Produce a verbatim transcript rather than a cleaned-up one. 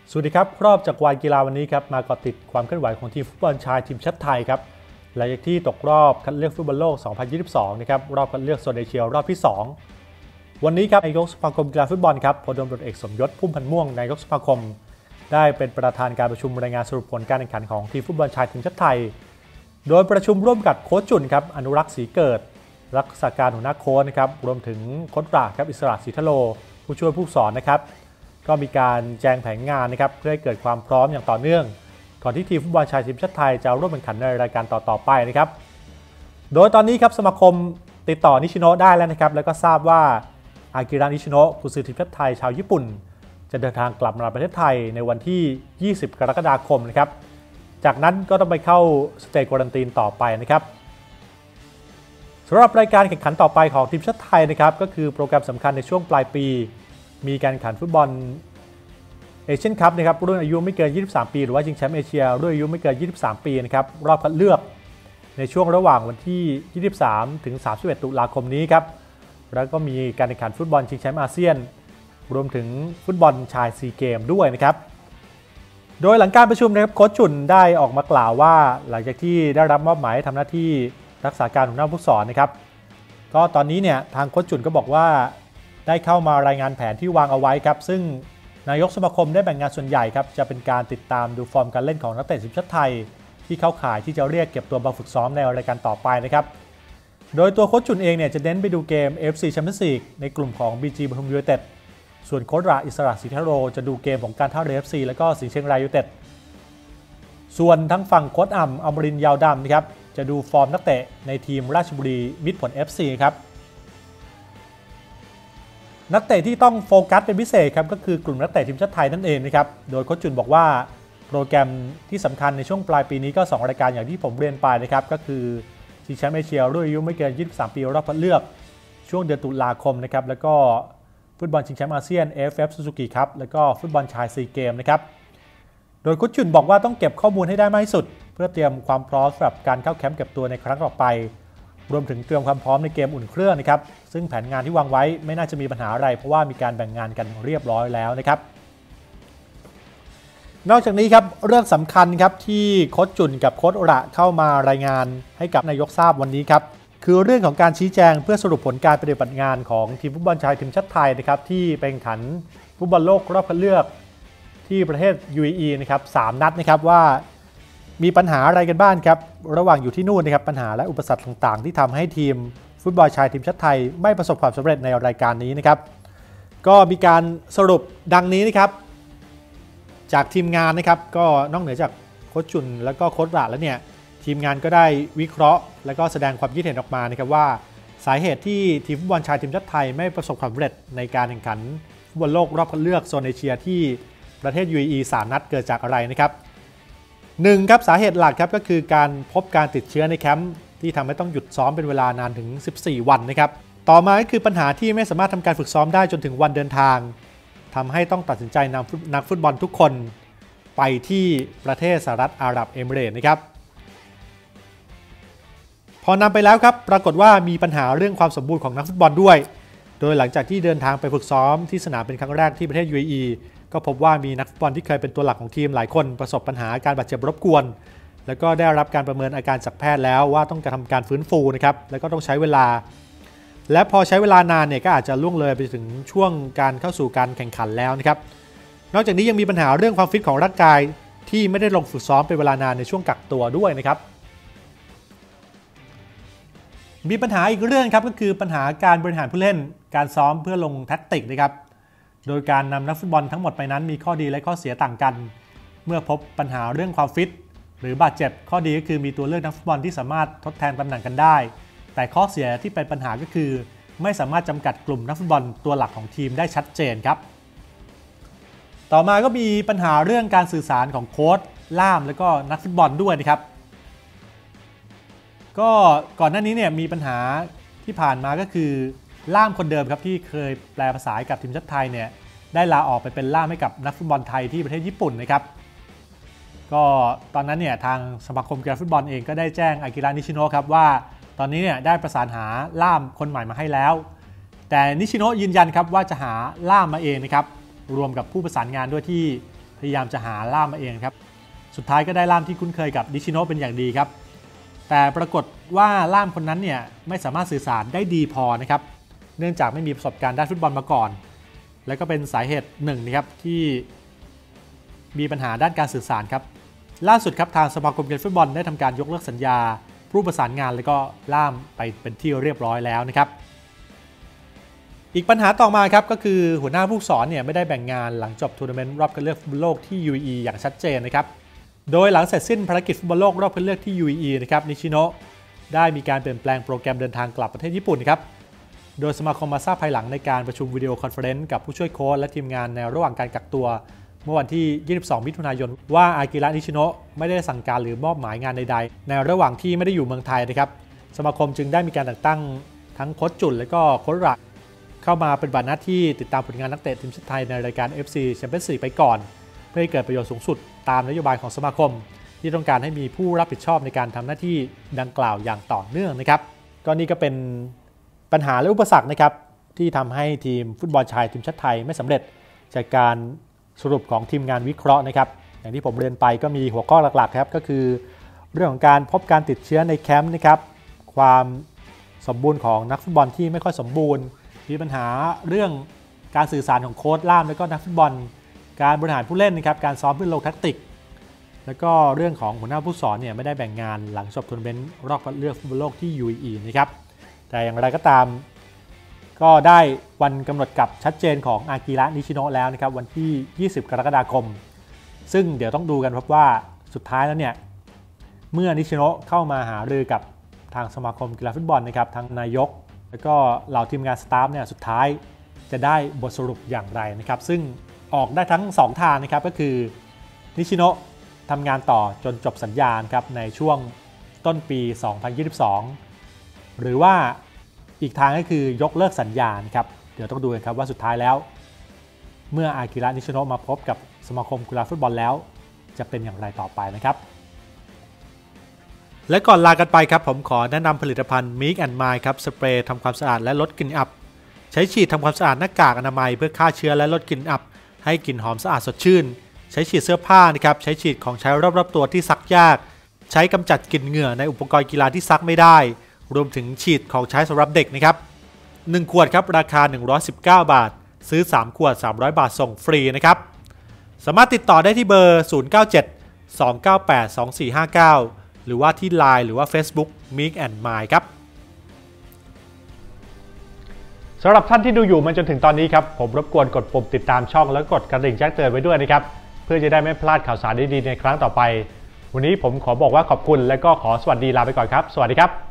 สวัสดีครับรอบจักรวาลกีฬาวันนี้ครับมาเกาะติดความเคลื่อนไหวของทีมฟุตบอลชายทีมชาติไทยครับหลังจากที่ตกรอบคัดเลือกฟุตบอลโลก สองพันยี่สิบสอง นะครับรอบคัดเลือกโซนเอเชียรอบที่ สอง วันนี้ครับนายกสมาคมกีฬาฟุตบอลครับพลตำรวจเอกสมยศพุ่มพันธ์ม่วงนายกสมาคมได้เป็นประธานการประชุมรายงานสรุปผลการแข่งขันของทีมฟุตบอลชายทีมชาติไทยโดยประชุมร่วมกับโค้ชจุนครับอนุรักษ์ศรีเกิดรักษาการหัวหน้าโค้ชนะครับรวมถึงโค้ชราครับอิสระศรีทะโลผู้ช่วยผู้สอนนะครับก็มีการแจงแผนงานนะครับเพื่อให้เกิดความพร้อมอย่างต่อเนื่องก่อนที่ทีมฟุตบอลชายทีมชาติไทยจะร่วมแข่งขันในรายการต่อๆไปนะครับโดยตอนนี้ครับสมาคมติดต่อนิชิโนะได้แล้วนะครับแล้วก็ทราบว่าอากิระนิชิโนะกุนซือทีมชาติไทยชาวญี่ปุ่นจะเดินทางกลับมาประเทศไทยในวันที่ยี่สิบกรกฎาคมนะครับจากนั้นก็ต้องไปเข้าสเตจควอรันตีนต่อไปนะครับสำหรับรายการแข่งขันต่อไปของทีมชาติไทยนะครับก็คือโปรแกรมสำคัญในช่วงปลายปีมีการแข่งขันฟุตบอลเอเชียนคัพนะครับรุ่นอายุไม่เกินยี่สิบสามปีหรือว่าชิงแชมป์เอเชียรุ่นอายุไม่เกินยี่สิบสามปีนะครับรอบคัดเลือกในช่วงระหว่างวันที่ยี่สิบสามถึงสามสิบเอ็ดตุลาคมนี้ครับแล้วก็มีการแข่งขันฟุตบอลชิงแชมป์อาเซียนรวมถึงฟุตบอลชายซีเกมด้วยนะครับโดยหลังการประชุมนะครับโค้ชจุนได้ออกมากล่าวว่าหลังจากที่ได้รับมอบหมายทำหน้าที่รักษาการหัวหน้าผู้สอนนะครับก็ตอนนี้เนี่ยทางโค้ชจุนก็บอกว่าได้เข้ามารายงานแผนที่วางเอาไว้ครับซึ่งนายกสมาคมได้แบ่งงานส่วนใหญ่ครับจะเป็นการติดตามดูฟอร์มการเล่นของนักเตะทีมชาติไทยที่เข้าข่ายที่จะเรียกเก็บตัวมาฝึกซ้อมในรายการต่อไปนะครับโดยตัวโค้ชจุนเองเนี่ยจะเน้นไปดูเกม เอฟ ซี Champions League ในกลุ่มของ บี จี ปทุมยูไนเต็ดส่วนโค้ชราอิสระศรีทะโรจะดูเกมของการท่าเรือ เอฟ ซี แล้วก็สิงห์เชียงรายยูไนเต็ดส่วนทั้งฝั่งโค้ชอ่ำอมรินทร์ยาวดำนะครับจะดูฟอร์มนักเตะในทีมราชบุรีมิตรผล เอฟ ซี ครับนักเตะที่ต้องโฟกัสเป็นพิเศษครับก็คือกลุ่มนักเตะทีมชาติไทยนั่นเองนะครับโดยโค้ชจุนบอกว่าโปรแกรมที่สำคัญในช่วงปลายปีนี้ก็สองรายการอย่างที่ผมเรียนไปนะครับก็คือชิงแชมป์เอเชียรุ่นอายุไม่เกินยี่สิบสามปีรอบคัดเลือกช่วงเดือนตุลาคมนะครับแล้วก็ฟุตบอลชิงแชมป์อาเซียน เอ เอฟ เอฟ Suzuki ครับแล้วก็ฟุตบอลชายซีเกมนะครับโดยโค้ชจุนบอกว่าต้องเก็บข้อมูลให้ได้มากที่สุดเพื่อเตรียมความพร้อมสำหรับการเข้าแคมป์เก็บตัวในครั้งต่อไปรวมถึงเตรียมความพร้อมในเกมอุ่นเครื่องนะครับซึ่งแผนงานที่วางไว้ไม่น่าจะมีปัญหาอะไรเพราะว่ามีการแบ่งงานกันเรียบร้อยแล้วนะครับนอกจากนี้ครับเรื่องสำคัญครับที่โค้ชจุนกับโค้ชระเข้ามารายงานให้กับนายกทราบวันนี้ครับคือเรื่องของการชี้แจงเพื่อสรุปผลการปฏิบัติงานของทีมฟุตบอลชายทีมชาติไทยนะครับที่ไปแข่งขันฟุตบอลโลกรอบคัดเลือกที่ประเทศ ยู เอ อี นะครับสามนัดนะครับว่ามีปัญหาอะไรกันบ้างครับระหว่างอยู่ที่นู่นนะครับปัญหาและอุปสรรคต่างๆที่ทำให้ทีมฟุตบอลชายทีมชาติไทยไม่ประสบความสำเร็จในรายการนี้นะครับก็มีการสรุปดังนี้นะครับจากทีมงานนะครับก็นอกเหนือจากโค้ชจุนแล้วก็โค้ชระแล้วเนี่ยทีมงานก็ได้วิเคราะห์และก็แสดงความคิดเห็นออกมานะครับว่าสาเหตุที่ทีมฟุตบอลชายทีมชาติไทยไม่ประสบความสำเร็จในการแข่งขันฟุตบอลโลกรอบคัดเลือกโซนเอเชียที่ประเทศ ยู เอ อี สามนัดเกิดจากอะไรนะครับหนึ่งครับสาเหตุหลักครับก็คือการพบการติดเชื้อในแคมป์ที่ทำให้ต้องหยุดซ้อมเป็นเวลานานถึงสิบสี่วันนะครับต่อมาก็คือปัญหาที่ไม่สามารถทำการฝึกซ้อมได้จนถึงวันเดินทางทำให้ต้องตัดสินใจนำนักฟุตบอลทุกคนไปที่ประเทศสหรัฐอาหรับเอมิเรตส์นะครับพอนำไปแล้วครับปรากฏว่ามีปัญหาเรื่องความสมบูรณ์ของนักฟุตบอลด้วยโดยหลังจากที่เดินทางไปฝึกซ้อมที่สนามเป็นครั้งแรกที่ประเทศ ยู เอ อีก็พบว่ามีนักฟุตบอลที่เคยเป็นตัวหลักของทีมหลายคนประสบปัญหาการบาดเจ็บรบกวนแล้วก็ได้รับการประเมินอาการจากแพทย์แล้วว่าต้องการทำการฟื้นฟูนะครับแล้วก็ต้องใช้เวลาและพอใช้เวลานานเนี่ยก็อาจจะล่วงเลยไปถึงช่วงการเข้าสู่การแข่งขันแล้วนะครับนอกจากนี้ยังมีปัญหาเรื่องความฟิตของร่างกายที่ไม่ได้ลงฝึกซ้อมเป็นเวลานานในช่วงกักตัวด้วยนะครับมีปัญหาอีกเรื่องครับก็คือปัญหาการบริหารผู้เล่นการซ้อมเพื่อลงแท็กติกนะครับโดยการนำนักฟุตบอลทั้งหมดไปนั้นมีข้อดีและข้อเสียต่างกันเมื่อพบปัญหาเรื่องความฟิตหรือบาดเจ็บข้อดีก็คือมีตัวเลือกนักฟุตบอลที่สามารถทดแทนตำแหน่งกันได้แต่ข้อเสียที่เป็นปัญหาก็คือไม่สามารถจำกัดกลุ่มนักฟุตบอลตัวหลักของทีมได้ชัดเจนครับต่อมาก็มีปัญหาเรื่องการสื่อสารของโค้ชล่ามและก็นักฟุตบอลด้วยนะครับก็ก่อนหน้านี้เนี่ยมีปัญหาที่ผ่านมาก็คือล่ามคนเดิมครับที่เคยแปลภาษาให้กับทีมชาติไทยเนี่ยได้ลาออกไปเป็นล่ามให้กับนักฟุตบอลไทยที่ประเทศญี่ปุ่นนะครับก็ตอนนั้นเนี่ยทางสมาคมกีฬาฟุตบอลเองก็ได้แจ้งอากิระนิชิโนะครับว่าตอนนี้เนี่ยได้ประสานหาล่ามคนใหม่มาให้แล้วแต่นิชิโนะยืนยันครับว่าจะหาล่ามมาเองนะครับรวมกับผู้ประสานงานด้วยที่พพยายามจะหาล่ามมาเองครับสุดท้ายก็ได้ล่ามที่คุ้นเคยกับนิชิโนะเป็นอย่างดีครับแต่ปรากฏว่าล่ามคนนั้นเนี่ยไม่สามารถสื่อสารได้ดีพอนะครับเนื่องจากไม่มีประสบการณ์ด้านฟุตบอลมาก่อนและก็เป็นสาเหตุหนึ่งนะครับที่มีปัญหาด้านการสื่อสารครับล่าสุดครับทางสมาคมกีฬาฟุตบอลได้ทำการยกเลิกสัญญาผู้ประสานงานและก็ล่ามไปเป็นที่เรียบร้อยแล้วนะครับอีกปัญหาต่อมาครับก็คือหัวหน้าผู้สอนเนี่ยไม่ได้แบ่งงานหลังจบทัวร์นาเมนต์รอบคัดเลือกฟุตบอลโลกที่ ยู เอ อี อย่างชัดเจนนะครับโดยหลังเสร็จสิ้นภารกิจฟุตบอลโลกรอบคัดเลือกที่ ยู เอ อี นะครับนิชิโนะได้มีการเปลี่ยนแปลงโปรแกรมเดินทางกลับประเทศญี่ปุ่นครับโดยสมาคมมาทราบภายหลังในการประชุมวิดีโอคอนเฟอเรนซ์กับผู้ช่วยโค้ชและทีมงานในระหว่างการกักตัวเมื่อวันที่ยี่สิบสองมิถุนายนว่าอากิระนิชิโนะไม่ได้สั่งการหรือมอบหมายงานใดๆในระหว่างที่ไม่ได้อยู่เมืองไทยนะครับสมาคมจึงได้มีการแต่งตั้งทั้งโค้ชจุนและก็โค้ชระเข้ามาปฏิบัติหน้าที่ติดตามผลงานนักเตะทีมชาติไทยในรายการ เอฟ ซี Champions League ไปก่อนเพื่อให้เกิดประโยชน์สูงสุดตามนโยบายของสมาคมที่ต้องการให้มีผู้รับผิดชอบในการทำหน้าที่ดังกล่าวอย่างต่อเนื่องนะครับก็นี่ก็เป็นปัญหาและอุปสรรคนะครับที่ทำให้ทีมฟุตบอลชายทีมชาติไทยไม่สำเร็จจากการสรุปของทีมงานวิเคราะห์นะครับอย่างที่ผมเรียนไปก็มีหัวข้อหลักๆครับก็คือเรื่องของการพบการติดเชื้อในแคมป์นะครับความสมบูรณ์ของนักฟุตบอลที่ไม่ค่อยสมบูรณ์มีปัญหาเรื่องการสื่อสารของโค้ชล่ามและก็นักฟุตบอลการบริหารผู้เล่นนะครับการซ้อมพื้นโลกแทคติกแล้วก็เรื่องของหัวหน้าผู้สอนเนี่ยไม่ได้แบ่งงานหลังจบทัวร์นาเมนต์รอบคัดเลือกฟุตบอลโลกที่ ยู เอ อี นะครับแต่อย่างไรก็ตามก็ได้วันกำหนดกลับชัดเจนของอากิระนิชิโนะแล้วนะครับวันที่ยี่สิบกรกฎาคมซึ่งเดี๋ยวต้องดูกันครับว่าสุดท้ายแล้วเนี่ยเมื่อนิชิโนะเข้ามาหารือกับทางสมาคมกีฬาฟุตบอลนะครับทางนายกแล้วก็เหล่าทีมงานสตาฟเนี่ยสุดท้ายจะได้บทสรุปอย่างไรนะครับซึ่งออกได้ทั้งสองทางนะครับก็คือนิชิโนะทำงานต่อจนจบสัญญาณครับในช่วงต้นปีสองพันยี่สิบสองหรือว่าอีกทางก็คือยกเลิกสัญญาณครับเดี๋ยวต้องดูกันครับว่าสุดท้ายแล้วเมื่ออากิระนิชิโนะมาพบกับสมาคมกีฬาฟุตบอลแล้วจะเป็นอย่างไรต่อไปนะครับและก่อนลากันไปครับผมขอแนะนำผลิตภัณฑ์ Mix and Mind ครับสเปรย์ทำความสะอาดและลดกลิ่นอับใช้ฉีดทำความสะอาดหน้ากากอนามัยเพื่อฆ่าเชื้อและลดกลิ่นอับให้กลิ่นหอมสะอาดสดชื่นใช้ฉีดเสื้อผ้านะครับใช้ฉีดของใช้รอบๆตัวที่ซักยากใช้กำจัดกลิ่นเหงื่อในอุปกรณ์กีฬาที่ซักไม่ได้รวมถึงฉีดของใช้สำหรับเด็กนะครับหนึ่งขวดครับราคาหนึ่งร้อยสิบเก้าบาทซื้อสามขวดสามร้อยบาทส่งฟรีนะครับสามารถติดต่อได้ที่เบอร์ศูนย์ เก้า เจ็ด สอง เก้า แปด สอง สี่ ห้า เก้าหรือว่าที่ ไลน์ หรือว่า Facebook Mix and Mind ครับสำหรับท่านที่ดูอยู่มาจนถึงตอนนี้ครับผมรบกวนกดปุ่มติดตามช่องแล้วกดกระดิ่งแจ้งเตือนไว้ด้วยนะครับเพื่อจะได้ไม่พลาดข่าวสารดีๆในครั้งต่อไปวันนี้ผมขอบอกว่าขอบคุณและก็ขอสวัสดีลาไปก่อนครับสวัสดีครับ